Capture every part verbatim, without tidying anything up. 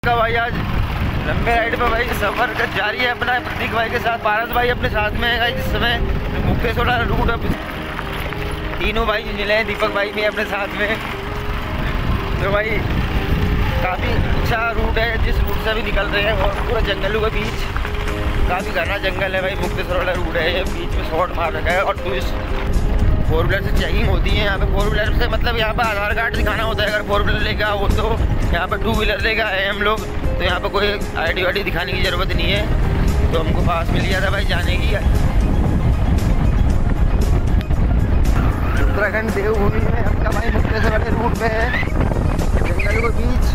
का भाई आज लंबे राइड पे भाई सफर का जारी है अपना प्रतीक भाई के साथ। पारस भाई अपने साथ में है जिस समय मुक्तेश्वर रूट है, तीनों भाई मिले हैं, दीपक भाई भी अपने साथ में। तो भाई काफ़ी अच्छा रूट है जिस रूट से भी निकल रहे हैं, और पूरा जंगलों के बीच काफ़ी घना जंगल है भाई। मुक्तेश्वर वाला रूट है, ये बीच में शॉर्ट मार रखा है। और टूरिस्ट फोर व्हीलर से चेकिंग होती है यहाँ पे। फोर व्हीलर से मतलब यहाँ पे आधार कार्ड दिखाना होता है, अगर फोर व्हीलर लेकर आओ तो। यहाँ पे टू व्हीलर लेकर आए हम लोग, तो यहाँ पे कोई आई डी वाई डी दिखाने की ज़रूरत नहीं है। तो हमको पास मिल गया था भाई जाने की। उत्तराखंड देवभूमि में अपना भाई मुक्तेश्वर वाले रूट पे है, जंगलों के बीच।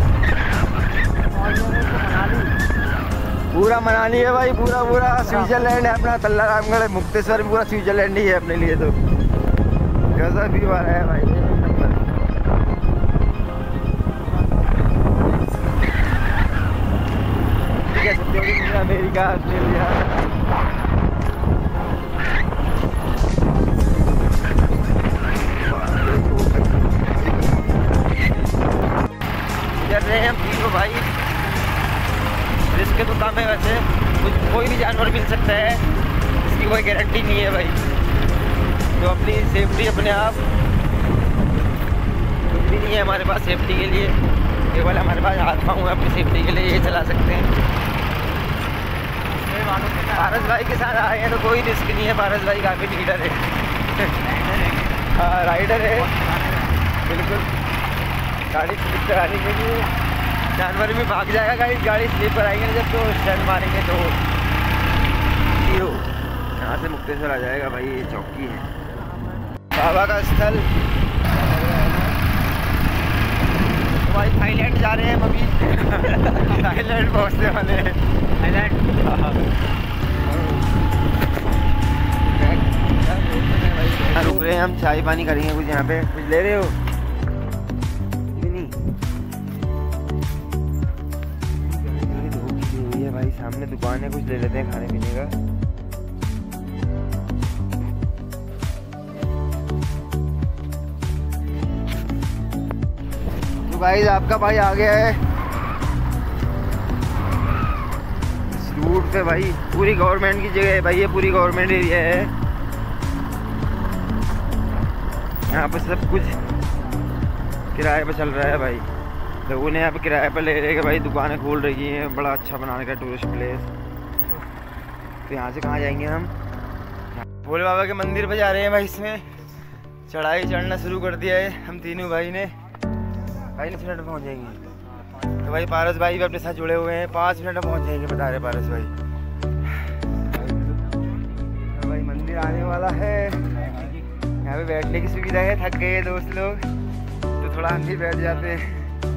पूरा मनाली है भाई, पूरा पूरा स्विट्जरलैंड है अपना। तल्ला रामगढ़ मुक्तेश्वर पूरा स्विट्जरलैंड ही है अपने लिए। तो कैसा भी बार है भाई नंबर। कह सकते हो कि अमेरिका, ऑस्ट्रेलिया। कर रहे हैं हम तीनों भाई। रिस्क तो कम है वैसे, कुछ कोई भी जानवर मिल सकता है, इसकी कोई गारंटी नहीं है भाई। तो अपनी सेफ्टी अपने आप कुछ भी नहीं है हमारे पास सेफ्टी के लिए। केवल हमारे पास हाथ पाँव है अपनी सेफ्टी के लिए, ये चला सकते हैं। पारस भाई के साथ आए हैं तो कोई रिस्क नहीं है। पारस भाई काफ़ी लीडर है, हाँ राइडर है बिल्कुल। गाड़ी स्लिप कराने के लिए जानवर भी भाग जाएगा, गाड़ी गाड़ी स्लिप कराएंगे जब तो स्टैंड मारेंगे तो हीरो यहाँ से मुक्तेश्वर आ जाएगा भाई। ये चौकी है बाबा का स्थल। तो भाई थाईलैंड जा रहे हैं हम अभी। थाईलैंड पहुँचने वाले हैं। थाईलैंड रुक रहे हैं हम, चाय पानी करेंगे कुछ। यहाँ पे कुछ ले रहे हो? भाई सामने दुकान है, कुछ ले लेते हैं खाने पीने का। तो भाई आपका भाई आ गया है इस रूट पे भाई। पूरी गवर्नमेंट की जगह है भाई, ये पूरी गवर्नमेंट एरिया है। यहाँ पे सब कुछ किराए पे चल रहा है भाई। लोगों ने यहाँ पे किराए पर ले रहे भाई, दुकानें खोल रही हैं, बड़ा अच्छा बनाने का टूरिस्ट प्लेस। तो यहाँ से कहाँ जाएंगे हम? भोले बाबा के मंदिर पे जा रहे हैं भाई। इसमें चढ़ाई चढ़ना शुरू कर दिया है हम तीनों भाई ने। भाई ने मिनट में पहुँच जाएंगे। तो भाई पारस भाई भी अपने साथ जुड़े हुए हैं, पाँच मिनट में पहुँच जाएंगे बता रहे पारस भाई। तो भाई मंदिर आने वाला है, यहाँ पे बैठने की सुविधा है। थक गए दोस्त लोग तो थोड़ा हम भी बैठ जाते हैं।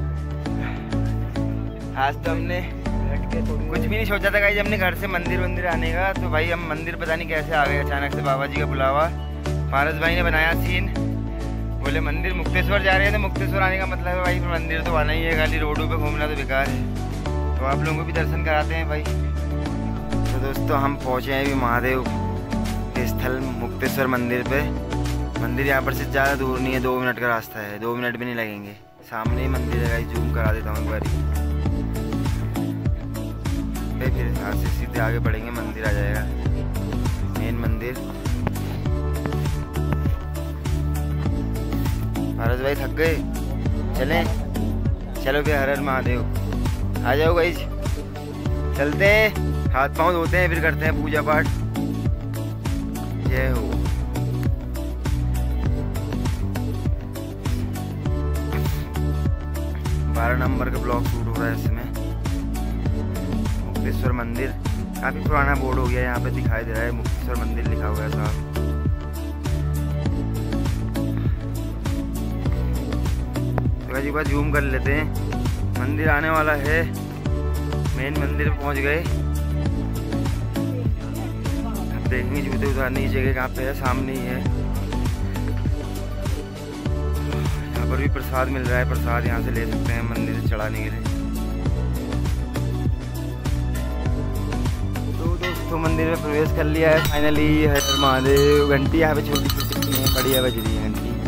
आज तो हमने कुछ भी नहीं सोचा था गाइस, हमने घर से मंदिर मंदिर आने का। तो भाई हम मंदिर पता नहीं कैसे आ गए अचानक से, बाबा जी का बुलावा। पारस भाई ने बनाया सीन, बोले मंदिर मुक्तेश्वर जा रहे हैं। तो मुक्तेश्वर आने का मतलब है भाई मंदिर तो आना ही है, खाली रोडों पे घूमना तो बेकार है। तो आप लोगों को भी दर्शन कराते हैं भाई। तो दोस्तों हम पहुँचे हैं अभी महादेव के स्थल मुक्तेश्वर मंदिर पे। मंदिर यहाँ पर से ज़्यादा दूर नहीं है, दो मिनट का रास्ता है, दो मिनट भी नहीं लगेंगे। सामने ही मंदिर है गाइस, जूम करा देता हूँ एक बार। फिर यहाँ से सीधे आगे बढ़ेंगे, मंदिर आ जाएगा, मेन मंदिर। पारस भाई थक गए, चलें? चलो फिर हर हर महादेव आ जाओ गाइस, चलते हैं। हाथ पाँव धोते हैं, फिर करते हैं पूजा पाठ। जय हो। बारह नंबर का ब्लॉक शूट हो रहा है इसमें। मुक्तेश्वर मंदिर काफ़ी पुराना बोर्ड हो गया, यहाँ पे दिखाई दे रहा है मुक्तेश्वर मंदिर लिखा हुआ है साहब। तो एक बार जूम कर लेते हैं, मंदिर आने वाला है। मेन मंदिर पहुँच गए। अब देखेंगे जूते उतारने की जगह कहाँ पे है, सामने ही है। यहाँ पर भी प्रसाद मिल रहा है, प्रसाद यहाँ से ले सकते हैं मंदिर से चढ़ाने के लिए। तो मंदिर में प्रवेश कर लिया है फाइनली। हर हर महादेव। घंटी यहाँ पे छोटी छोटी है, बढ़िया बज रही है घंटी।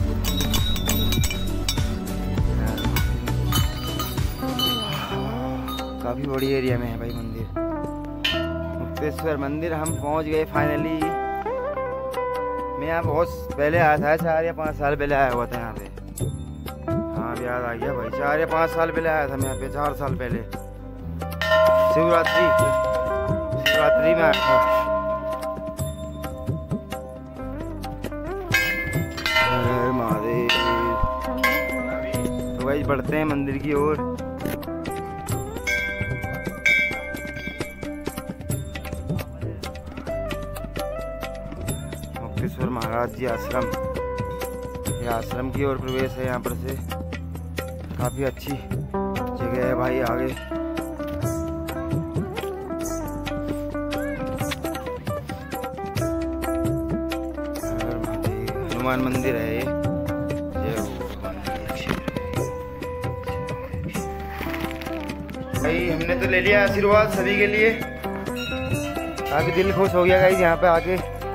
काफ़ी बड़ी एरिया में है भाई मंदिर। मुक्तेश्वर मंदिर हम पहुंच गए फाइनली। मैं यहाँ बहुत पहले आया था, चार या पाँच साल पहले आया हुआ था यहाँ पे। हाँ याद आ गया भाई, चार या पाँच साल पहले आया था मैं यहाँ पे, चार साल पहले शिवरात्रि शिवरात्रि में आया था। महादेव। तो भाई बढ़ते हैं मंदिर की ओर। मुक्तेश्वर महाराज जी आश्रम, ये आश्रम की ओर प्रवेश है यहाँ पर से। काफी अच्छी जगह है भाई। आगे हनुमान मंदिर है ये। भाई हमने तो ले लिया आशीर्वाद सभी के लिए, काफी दिल खुश हो गया गाइस यहाँ पे आके।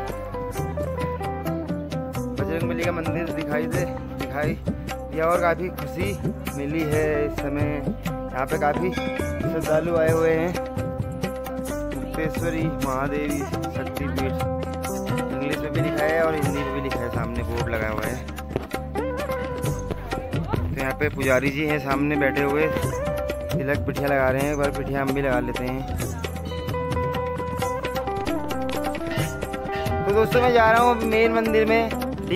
बजरंगबली का मंदिर दिखाई दे दिखाई दिया और काफी खुशी मिली है इस समय। यहाँ पे काफी श्रद्धालु आए हुए हैं। मुक्तेश्वरी महादेवी शक्तिपीठ इंग्लिश में भी लिखा है और हिंदी में भी लिखा है, सामने बोर्ड लगा हुआ है। तो यहाँ पे पुजारी जी हैं सामने बैठे हुए, तिलक पिठिया लगा रहे हैं। एक बार पिठिया हम भी लगा लेते हैं। तो दोस्तों मैं जा रहा हूँ मेन मंदिर में,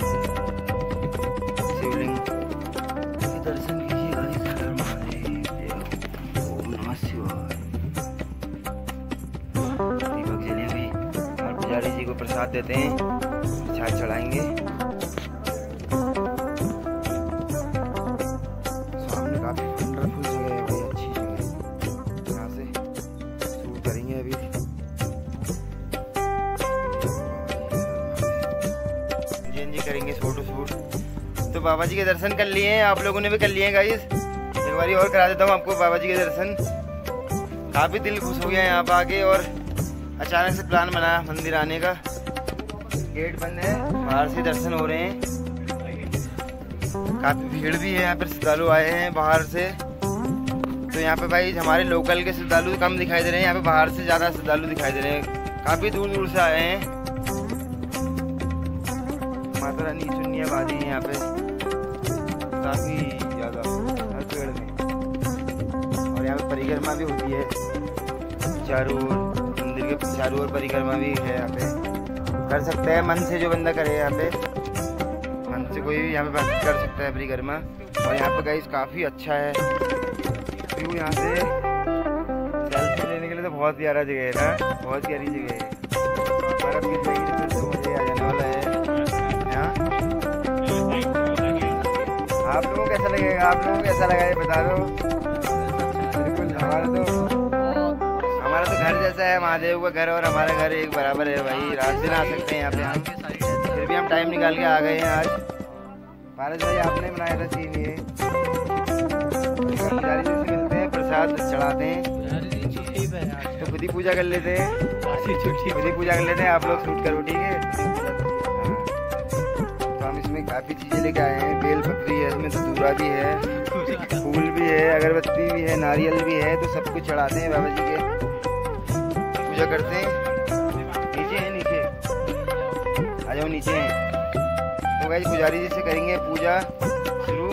शिवलिंग के दर्शन कीजिए। ओम नमः शिवाय। दीपक जले भी और पुजारी जी को प्रसाद देते हैं, प्रसाद चढ़ाएंगे। सामने काफी वंडरफुल जगह है भाई, अच्छी जगह है। यहाँ से शूट करेंगे अभी। जी करेंगे फोटो शूट। तो बाबा जी के दर्शन कर लिए हैं, आप लोगों ने भी कर लिए हैं गाइस। एक बारी और करा देता हूँ आपको बाबा जी के दर्शन। काफ़ी दिल खुश हो गया यहाँ पर आके, और अचानक से प्लान बना मंदिर आने का। गेट बंद है, बाहर से दर्शन हो रहे हैं। काफ़ी भीड़ भी है यहाँ पर, श्रद्धालु आए हैं बाहर से। तो यहाँ पे भाई हमारे लोकल के श्रद्धालु कम दिखाई दे रहे हैं, यहाँ पे बाहर से ज़्यादा श्रद्धालु दिखाई दे रहे हैं। काफ़ी दूर दूर से आए हैं। माता रानी की चुन्नी आबादी है यहाँ पे काफी ज्यादा हर पेड़ में। और यहाँ पे परिक्रमा भी होती है चारों ओर, मंदिर के चारों ओर परिक्रमा भी है यहाँ पे। कर सकते हैं मन से, जो बंदा करे यहाँ पे मन से कोई भी यहाँ पे कर सकता है परिक्रमा। और यहाँ पे गाइस काफी अच्छा है व्यू यहाँ से। सेल्फी लेने के लिए तो बहुत प्यारा जगह है ना, बहुत प्यारी जगह है। और अब ये जगह तो मुझे आ जाने वाला है। आप लोगों को कैसा लगेगा, आप लोगों को कैसा लगा ये बता दो। बिल्कुल हमारा तो हमारा तो घर जैसा है, महादेव का घर और हमारा घर एक बराबर है भाई। रात दिन आ सकते हैं यहाँ पे हम, फिर भी हम टाइम निकाल के आ गए हैं आज। पारस भाई आपने बनाया था सीन ये। मिलते हैं, प्रसाद चढ़ाते हैं, तो खुद ही पूजा कर लेते हैं, खुद ही पूजा कर लेते हैं। आप लोग शूट करो ठीक है। इसमें काफी चीजें लेके आए हैं। बेल पत्री है, इसमें धतूरा भी है, फूल भी है, अगरबत्ती भी है, नारियल भी है। तो सब कुछ चढ़ाते हैं बाबा जी के, पूजा करते हैं। नीचे है, नीचे आ जाओ, नीचे हैं। तो गाइस पुजारी जी से करेंगे पूजा शुरू।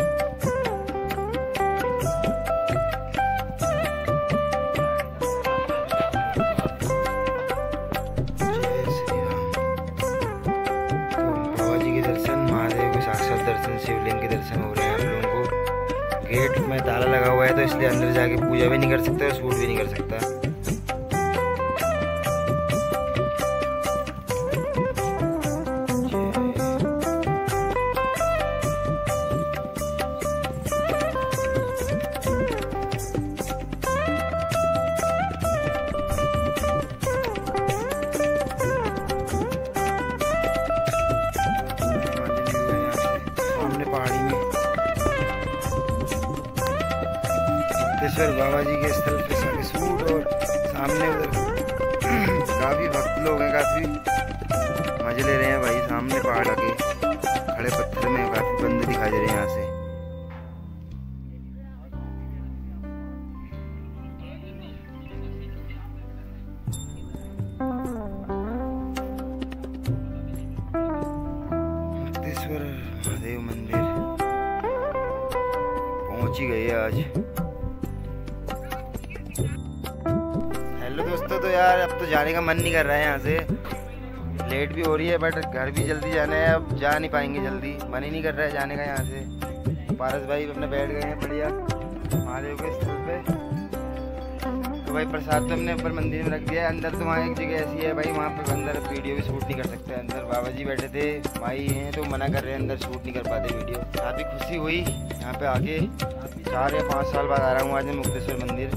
दर्शन, शिवलिंग के दर्शन हो रहे हैं हम लोगों को। गेट में ताला लगा हुआ है तो इसलिए अंदर जाके पूजा भी नहीं कर सकता और शूट भी नहीं कर सकता। मुक्तेश्वर बाबा जी के स्थल पे सारे सूट, और सामने उधर काफी भक्त लोग हैं, काफी मजे ले रहे हैं भाई। सामने पहाड़ आके खड़े पत्थर में काफी बंदे दिखाई दे रहे हैं यहाँ से। पहुंच ही गए हैं आज। हेलो दोस्तों, तो यार अब तो जाने का मन नहीं कर रहा है यहाँ से, लेट भी हो रही है, बट घर भी जल्दी जाना है। अब जा नहीं पाएंगे जल्दी, मन ही नहीं कर रहा है जाने का यहाँ से। पारस भाई अपने बैठ गए हैं बढ़िया महादेव के स्थल पे। तो भाई प्रसाद तो हमने ऊपर मंदिर में रख दिया है। अंदर तो वहाँ एक जगह ऐसी है भाई, वहाँ पर अंदर वीडियो भी शूट नहीं कर सकते। अंदर बाबा जी बैठे थे, भाई हैं तो मना कर रहे हैं, अंदर शूट नहीं कर पाते वीडियो। काफ़ी खुशी हुई यहाँ पे आके, चार या पाँच साल बाद आ रहा हूँ आज मैं मुक्तेश्वर मंदिर।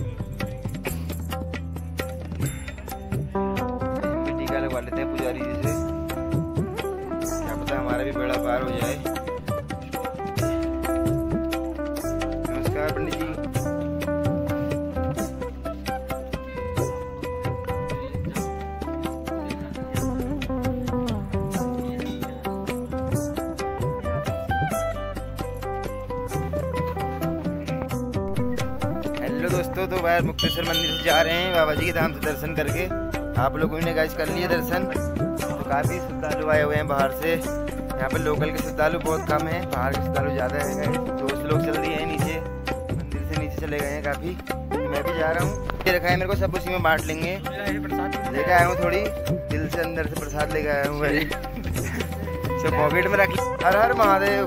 टीका लगवा लेते हैं पुजारी जी से, क्या पता हमारा भी बेड़ा पार हो जाए। नमस्कार पंडित जी। हेलो दोस्तों, तो बाहर मुक्तेश्वर मंदिर से जा रहे हैं बाबा जी के धाम से दर्शन करके। आप लोगों ने गाइस कर लिए दर्शन। तो काफ़ी श्रद्धालु आए हुए हैं बाहर से। यहाँ पे लोकल के श्रद्धालु बहुत कम है, बाहर के श्रद्धालु ज़्यादा है गाइस। दोस्त लोग चल दिए हैं नीचे, मंदिर से नीचे चले गए हैं काफ़ी। तो मैं भी जा रहा हूँ, ये रखा है मेरे को, सब उसी में बांट लेंगे। लेकर आया हूँ थोड़ी, दिल से अंदर से प्रसाद लेकर आया हूँ भाई। सब पॉकेट में रख। हर हर महादेव।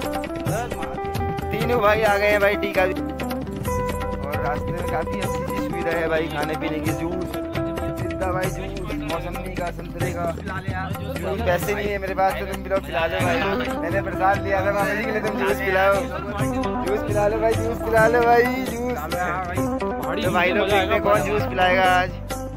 तीनों भाई आ गए हैं भाई, टीका भी। रास्ते में काफी अच्छी अच्छी सुविधा है भाई, खाने पीने की। जूस सीधा भाई, जूस मौसमी का, संतरे का। जूस पैसे नहीं है मेरे पास, तो तुम पिलाओ, पिला लो भाई। मैंने प्रसाद लिया था मामा जी के लिए, तुम जूस पिलाओ, जूस पिला लो भाई, जूस पिला लो भाई, जूस। तो भाई लोग देखते हैं कौन जूस पिलाएगा आज।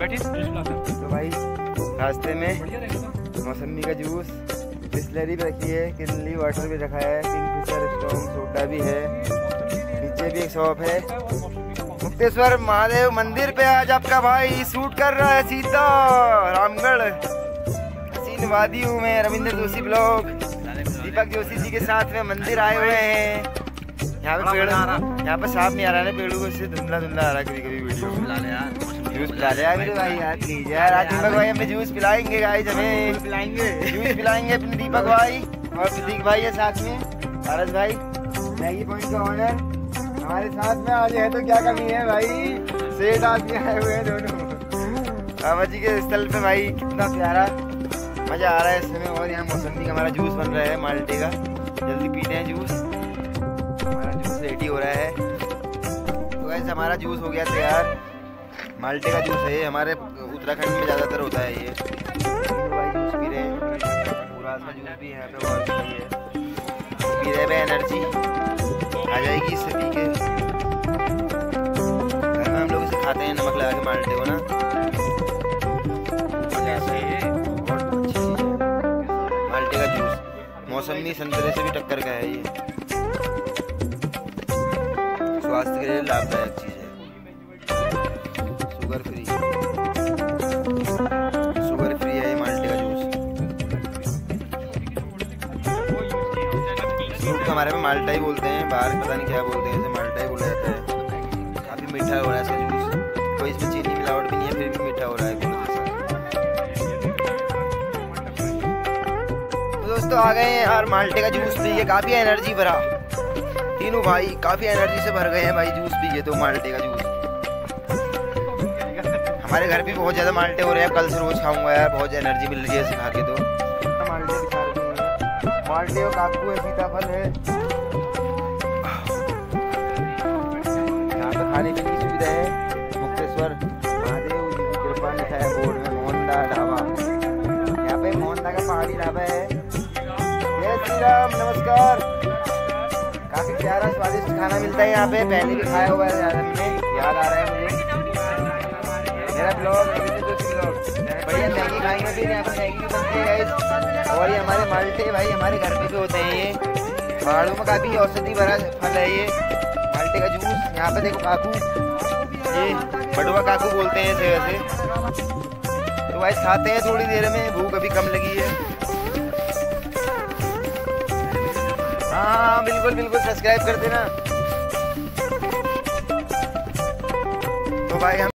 तो भाई रास्ते में मौसमी का जूस, बिस्लरी भी रखी है, किनली वाटर भी रखा है, किंगफिशर स्ट्रॉन्ग सोडा भी है। नीचे भी एक शॉप है। मुक्तेश्वर महादेव मंदिर पे आज आपका भाई शूट कर रहा है सीधा रामगढ़ हसीन वादी हूँ मैं। रविंद्र जोशी ब्लॉग दीपक जोशी जी के साथ में मंदिर आए हुए हैं। यहाँ पे पेड़, यहाँ पे साफ नहीं आ रहा है पेड़ों को, इससे धुंधला धुंधला आ रहा है कभी कभी वीडियो। जूस पिला लिया मेरे भाई, याद कीजिए यार। आज दीपक भाई हमें जूस पिलाएंगे गाइस, हमें पिलाएंगे जूस पिलाएंगे अपने दीपक भाई और प्रतीक भाई है साथ में। पारस भाई मैगी पॉइंट का ऑनर हमारे साथ में आज है, तो क्या कमी है भाई, सेठ आदमी आए हुए हैं दोनों बाबा जी के स्थल पे भाई। कितना प्यारा मजा आ रहा है इस समय। और यहाँ मौसमी का हमारा जूस बन रहा है, माल्टे का। जल्दी पीते हैं जूस, हमारा जूस रेडी हो रहा है। तो वैसे हमारा जूस हो गया तैयार, माल्टे का जूस है। हमारे उत्तराखंड में ज़्यादातर होता है ये। तो भाई जूस पी रहे हैं, पूरा का जूस भी यहाँ पे बहुत सही है। पी रहे हैं, एनर्जी आ जाएगी इससे पी के। घर में हम लोग इसे खाते हैं नमक लगा के माल्टे को ना, बहुत अच्छी चीज़ है माल्टे का जूस। मौसमी संतरे से भी टक्कर का है ये, स्वास्थ्य के लिए लाभदायक चीज़ है। शुगर फ्री, शुगर फ्री है ये माल्टे का जूस। फ्रूट को हमारे में माल्टा ही बोलते हैं, बाहर पता नहीं क्या बोलते हैं, इसे माल्टा ही बोला जाता है। काफ़ी मीठा हो रहा है इसका जूस, कोई इसमें चीनी मिलावट भी नहीं है, फिर भी मीठा हो रहा है। तो दोस्तों आ गए हैं यार माल्टे का जूस पी के, काफ़ी एनर्जी भरा। तीनों भाई काफ़ी एनर्जी से भर गए हैं भाई जूस पी के। तो माल्टे का जूस हमारे घर भी बहुत ज़्यादा माल्टे हो रहे हैं, कल से रोज़ खाऊंगा यार, बहुत एनर्जी मिल रही है इसे खा के। तो माल्टे दिखा रहे हैं, माल्टे और काकू है, सीताफल है। यहाँ पे खाने पीने की सुविधा है। मुक्तेश्वर महादेव जी की कृपा लिखा है बोर्ड में, मोहनदा ढाबा। यहाँ पे मोहनदा का पहाड़ी ढाबा है। जय श्री राम, नमस्कार। काफ़ी प्यारा स्वादिष्ट खाना मिलता है यहाँ पे, पहले भी खाया हुआ है, याद आ रहा है मुझे। मेरा ब्लॉग बढ़िया मैगी खाएंगे, फिर यहाँ पर मैगी भी बनती है गाइस। और ये हमारे माल्टे भाई हमारे घर पे भी होते हैं। ये पहाड़ों में काफ़ी औषधि भरा फल है ये माल्टे का जूस। यहाँ पे देखो काकू, ये बड़ुआ काकू बोलते हैं इसे वैसे। तो भाई खाते हैं थोड़ी देर में, भूख अभी कम लगी है। हाँ बिल्कुल बिल्कुल, सब्सक्राइब कर देना। तो भाई हम